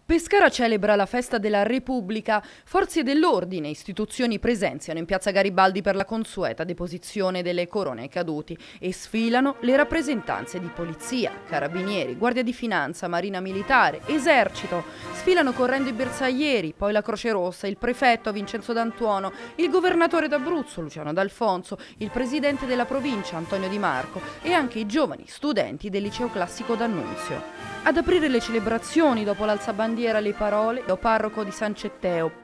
Pescara celebra la festa della Repubblica. Forze dell'ordine e istituzioni presenziano in piazza Garibaldi per la consueta deposizione delle corone ai caduti e sfilano le rappresentanze di polizia, carabinieri, guardia di finanza, marina militare, esercito. Sfilano correndo i bersaglieri, poi la Croce Rossa, il prefetto Vincenzo D'Antuono, il governatore d'Abruzzo Luciano D'Alfonso, il presidente della provincia Antonio Di Marco e anche i giovani studenti del liceo classico d'Annunzio. Ad aprire le celebrazioni dopo l'alzabandiera le parole do parroco di San Cetteo.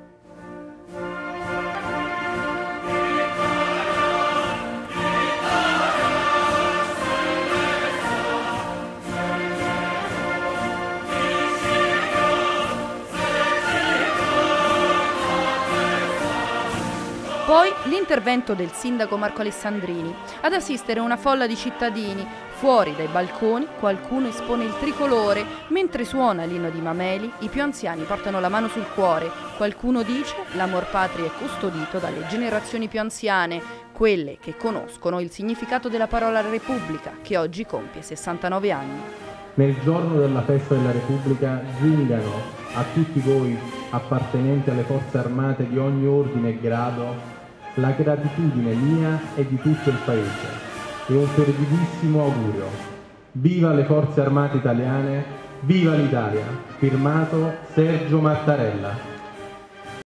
Poi l'intervento del sindaco Marco Alessandrini. Ad assistere una folla di cittadini. Fuori dai balconi qualcuno espone il tricolore, mentre suona l'inno di Mameli, i più anziani portano la mano sul cuore. Qualcuno dice l'amor patria è custodito dalle generazioni più anziane, quelle che conoscono il significato della parola Repubblica, che oggi compie 69 anni. Nel giorno della festa della Repubblica giungano a tutti voi, appartenenti alle forze armate di ogni ordine e grado, la gratitudine mia e di tutto il Paese e un fervidissimo augurio. Viva le forze armate italiane, viva l'Italia! Firmato Sergio Mattarella.